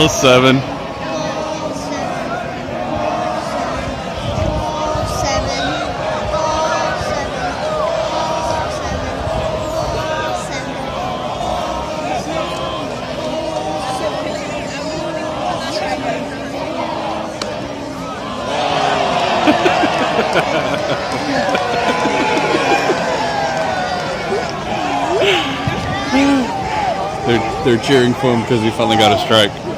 Ball 7. They're cheering for him because he finally got a strike.